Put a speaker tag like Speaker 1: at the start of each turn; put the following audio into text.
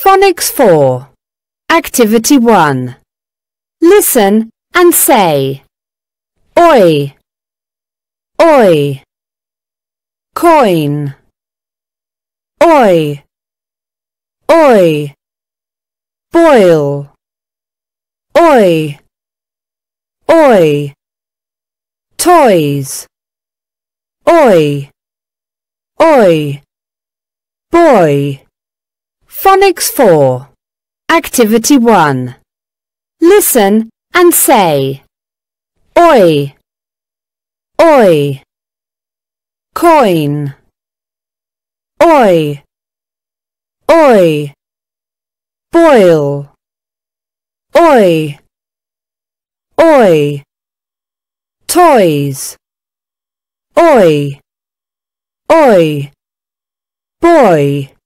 Speaker 1: Phonics 4. Activity 1. Listen and say oi, oi. Coin, oi, oi. Boil, oi, oi. Toys, oi, oi. Boy. Phonics 4. Activity 1. Listen and say oi, oi. Coin, oi, oi. Boil, oi, oi. Toys, oi, oi. Boy.